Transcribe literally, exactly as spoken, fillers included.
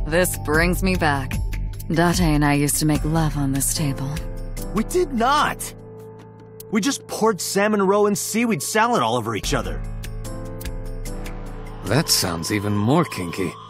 This brings me back. Date and I used to make love on this table. We did not! We just poured salmon roe and seaweed salad all over each other. That sounds even more kinky.